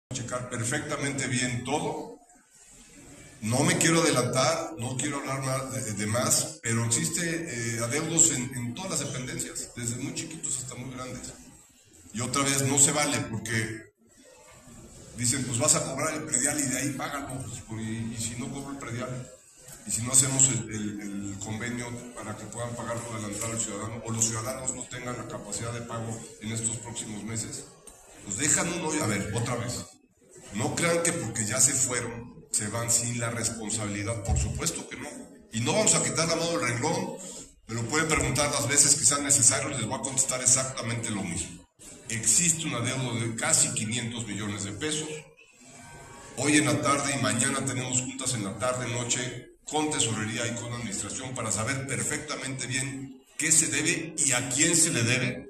checar perfectamente bien todo. No me quiero adelantar, no quiero hablar más de más, pero existe adeudos en todas las dependencias, desde muy chiquitos hasta muy grandes. Y otra vez no se vale porque dicen, pues vas a cobrar el predial y de ahí págalo. Y si no cobro el predial, y si no hacemos el convenio para que puedan pagarlo adelantado el ciudadano, o los ciudadanos no tengan la capacidad de pago en estos próximos meses, pues dejan un hoyo. A ver, otra vez, no crean que porque ya se fueron, se van sin la responsabilidad, por supuesto que no. Y no vamos a quitar la mano del renglón, me lo pueden preguntar las veces que sean necesarias, les voy a contestar exactamente lo mismo. Existe un adeudo de casi 500 millones de pesos. Hoy en la tarde y mañana tenemos juntas en la tarde, noche, con tesorería y con administración para saber perfectamente bien qué se debe y a quién se le debe.